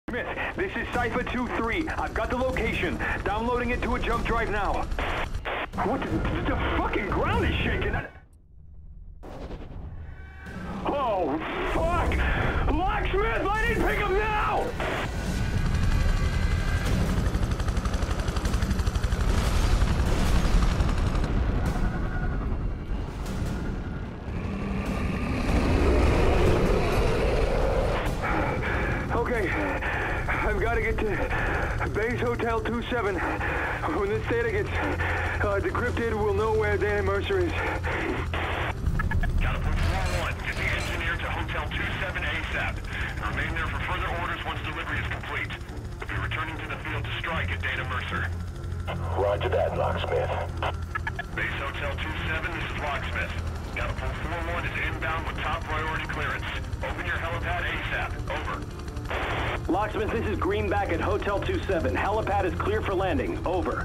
Smith, this is Cypher 2-3. I've got the location. Downloading it to a jump drive now. What the fucking ground is shaking. Oh, fuck! Locksmith, I need to pick him now! Okay, I've got to get to Base Hotel 27. When this data gets decrypted, we'll know where Dana Mercer is. Got to put 4-1. Get the engineer to Hotel 27 ASAP. Remain there for further orders once delivery is complete. We'll be returning to the field to strike at Dana Mercer. Roger that, Locksmith. Base Hotel 27, this is Locksmith. Got to pull 4-1 is inbound with top priority clearance. Open your helipad ASAP. Over. Locksmith, this is Greenback at Hotel 27. Helipad is clear for landing. Over.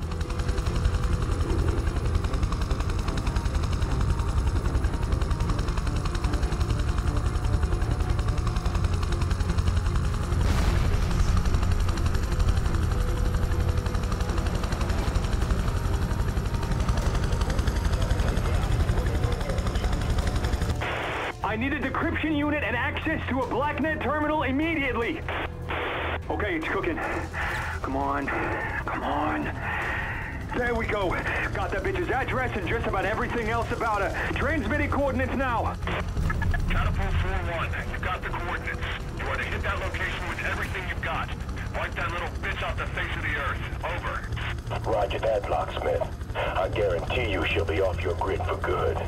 I need a decryption unit and access to a BlackNet terminal immediately. Okay, it's cooking. Come on. Come on. There we go. Got that bitch's address and just about everything else about her. Transmitting coordinates now. Catapult 4-1, you got the coordinates. You are to hit that location with everything you've got. Wipe that little bitch off the face of the earth. Over. Roger that, Locksmith. I guarantee you she'll be off your grid for good.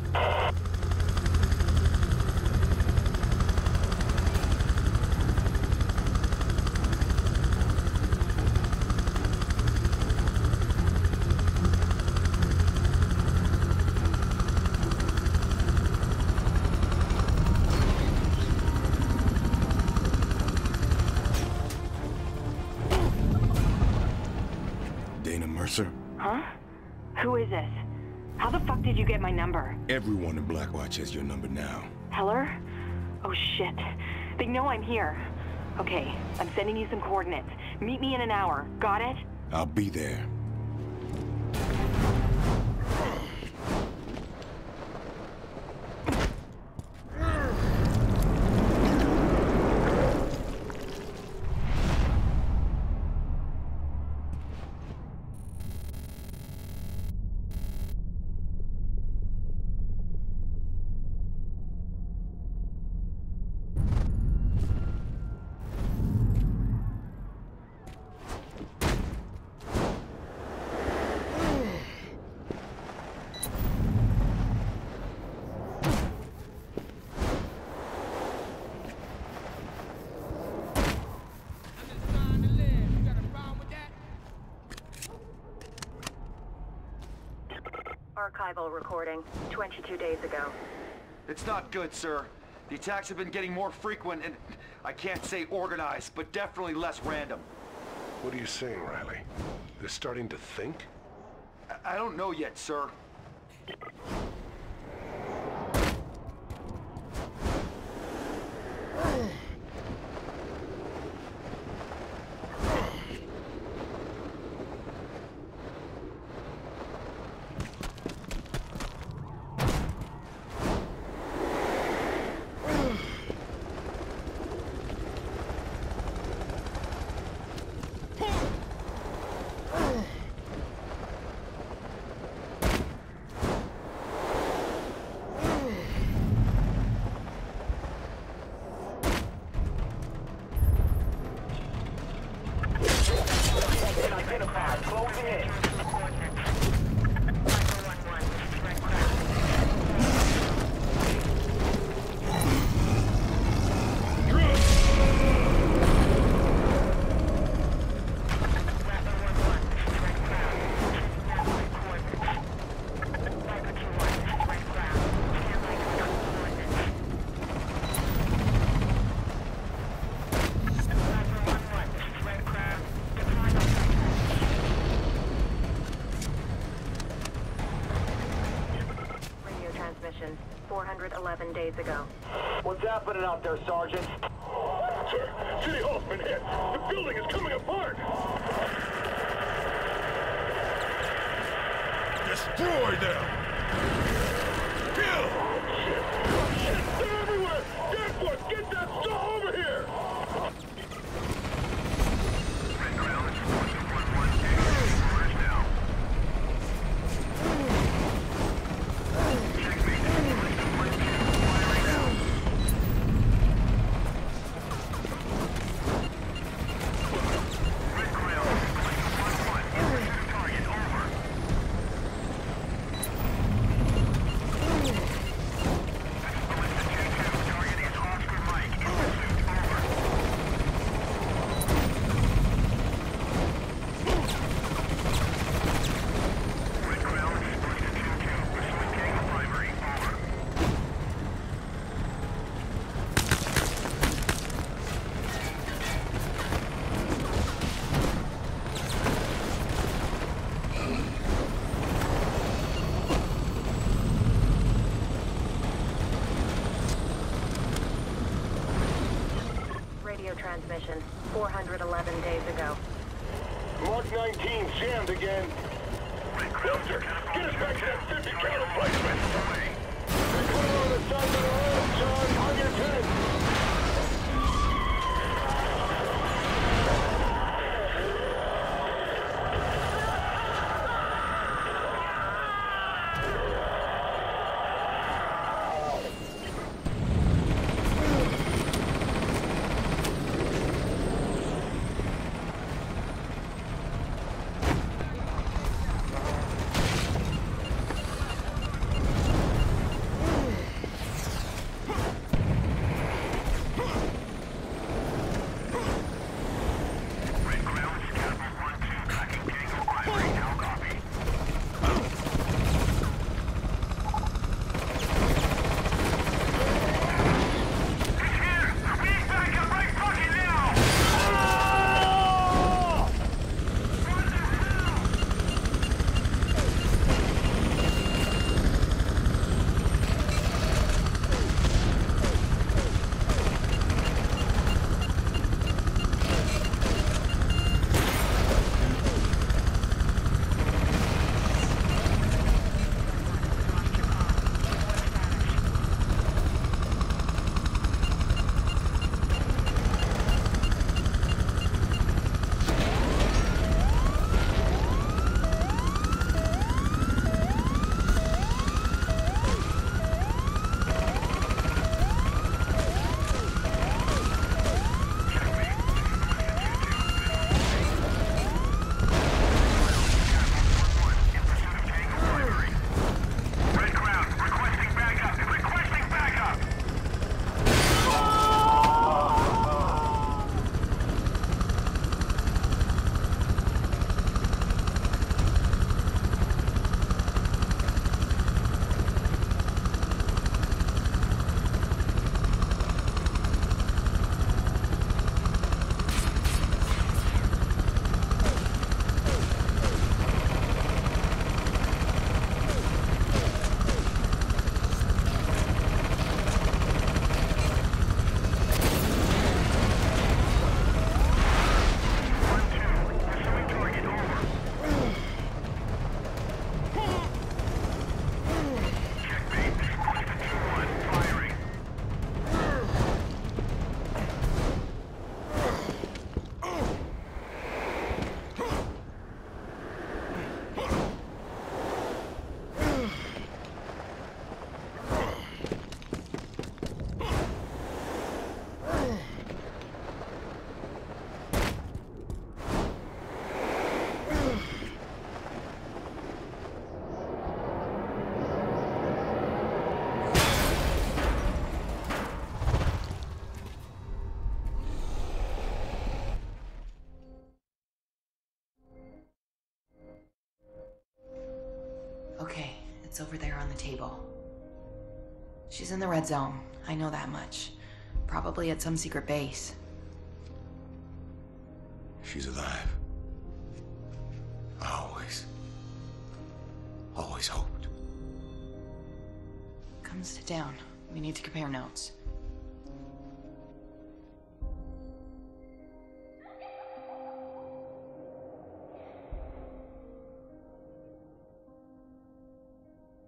Dana Mercer? Huh? Who is this? How the fuck did you get my number? Everyone in Blackwatch has your number now. Heller? Oh shit. They know I'm here. Okay, I'm sending you some coordinates. Meet me in an hour. Got it? I'll be there. Archival recording, 22 days ago. It's not good, sir. The attacks have been getting more frequent and, I can't say organized, but definitely less random. What are you saying, Riley? They're starting to think? I don't know yet, sir. Transmission 411 days ago. What's happening out there, Sergeant? Sir, City Hall's been hit. Destroy them! Kill! Shit! They're everywhere! Deadwood, get that stuff over here! Transmission 411 days ago. Mark 19 jammed again. Filter, get us back to that 50 cal replacement. They put her on the side of the road, John. On your 10. Okay, it's over there on the table. She's in the red zone. I know that much. Probably at some secret base. She's alive. I always hoped. Come sit down. We need to compare notes.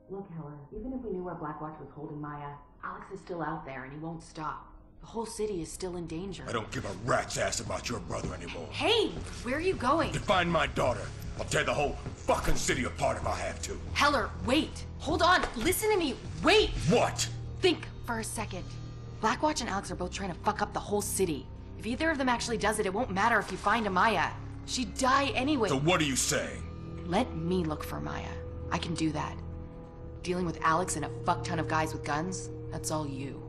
Look, Heller, even if we knew where Blackwatch was holding Maya, Alex is still out there and he won't stop. The whole city is still in danger. I don't give a rat's ass about your brother anymore. Hey! Where are you going? To find my daughter. I'll tear the whole fucking city apart if I have to. Heller, wait! Hold on! Listen to me! Wait! What? Think for a second. Blackwatch and Alex are both trying to fuck up the whole city. If either of them actually does it, it won't matter if you find Amaya. She'd die anyway. So what are you saying? Let me look for Maya. I can do that. Dealing with Alex and a fuck ton of guys with guns, that's all you.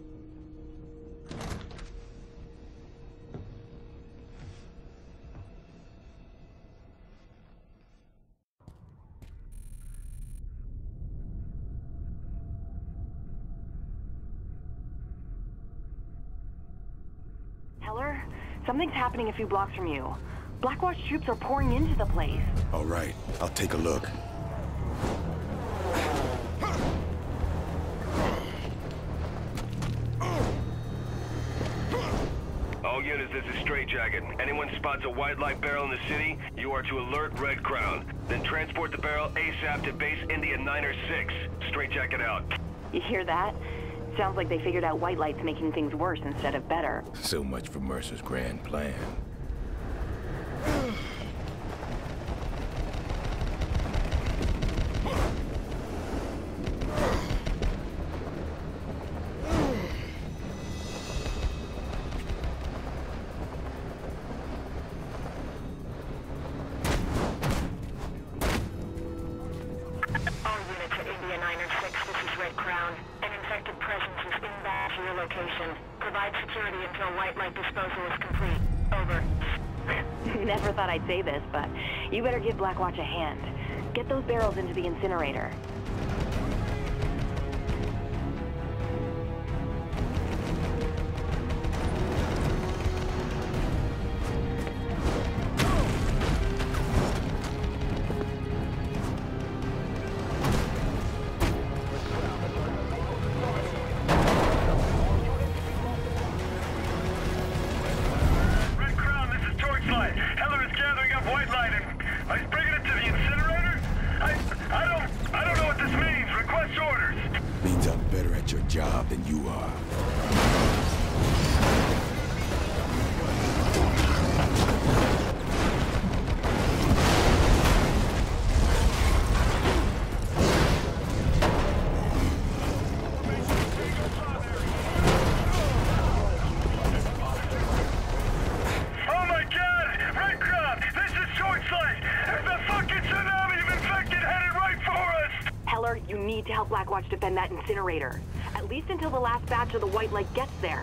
Heller, something's happening a few blocks from you. Blackwatch troops are pouring into the place. All right, I'll take a look. All units, this is Straight Jacket. Anyone spots a white light barrel in the city, you are to alert Red Crown. Then transport the barrel ASAP to base India 9 or 6. Straight Jacket out. You hear that? Sounds like they figured out white lights making things worse instead of better. So much for Mercer's grand plan. Never thought I'd say this, but you better give Blackwatch a hand. Get those barrels into the incinerator. You need to help Blackwatch defend that incinerator. At least until the last batch of the white light gets there.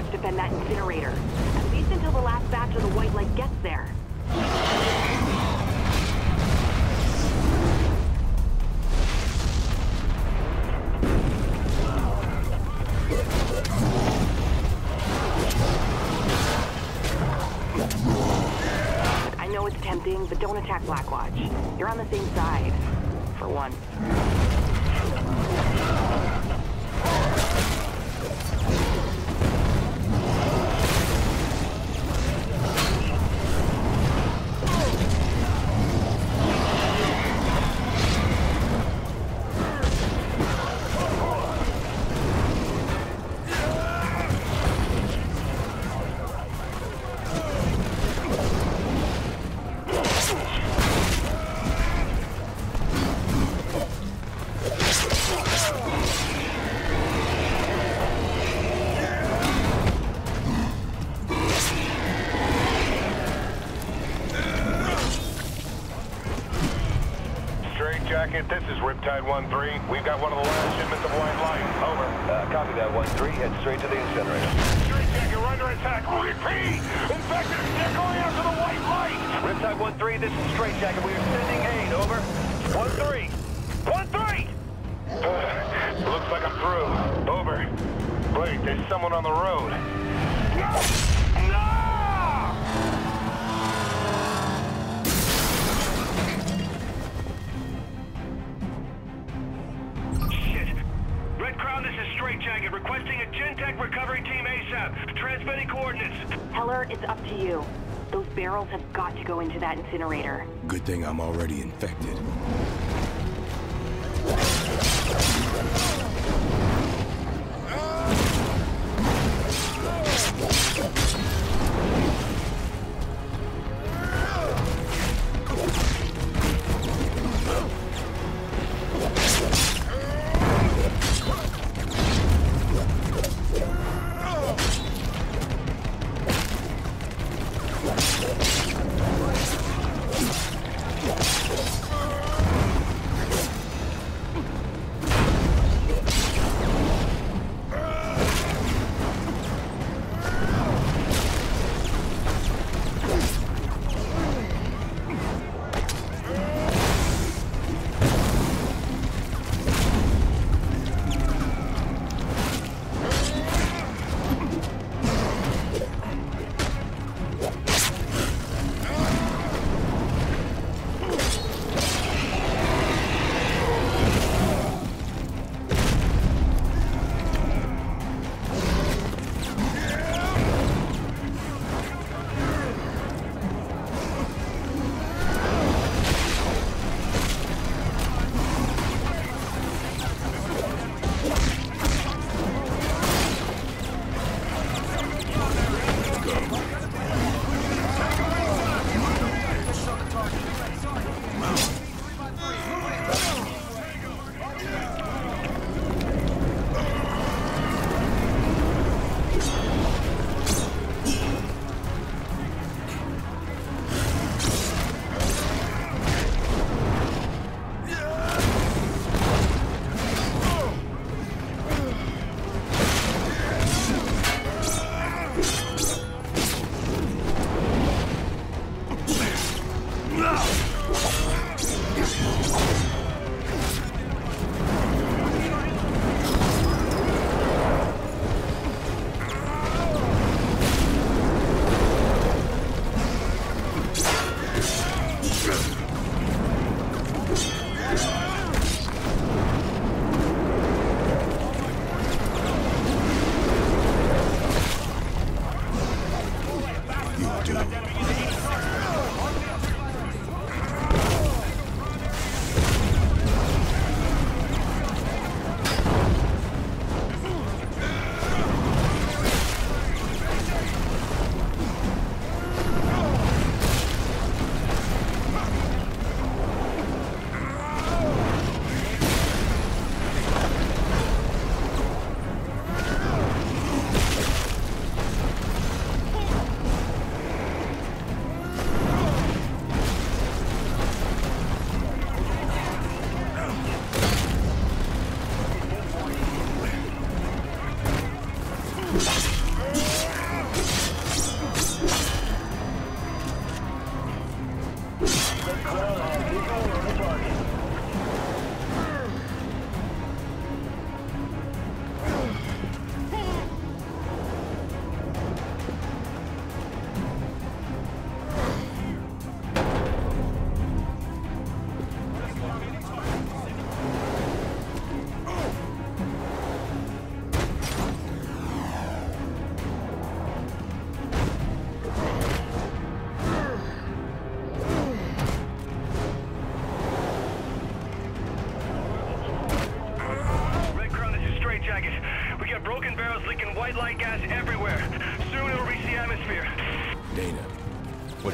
Blackwatch defend that incinerator. At least until the last batch of the white light gets there. I know it's tempting, but don't attack Blackwatch. You're on the same side. For one. This is Riptide 1-3. We've got one of the last shipments of white light. Over. Copy that 1-3. Head straight to the incinerator. Straight Jacket, we're under attack. Repeat! Infected, they're going after the white light! Riptide 1-3, this is Straight Jacket. We are sending aid. Over. 1-3. 1-3! Looks like I'm through. Over. Wait, there's someone on the road. No! No! Red Crown, this is Straight Jacket, requesting a Gentech recovery team ASAP. Transmitting coordinates. Heller, it's up to you. Those barrels have got to go into that incinerator. Good thing I'm already infected.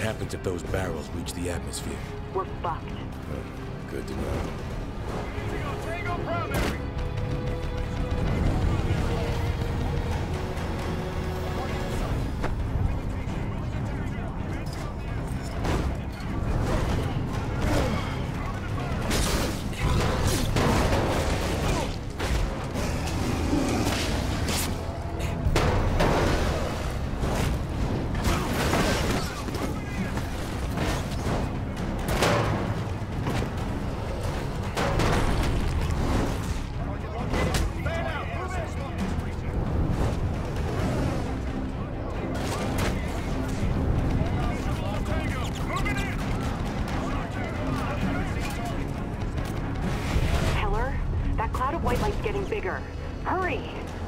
happens if those barrels reach the atmosphere? We're fucked. Good to know. Tango primary! Heller, that cloud of white light's getting bigger. Hurry!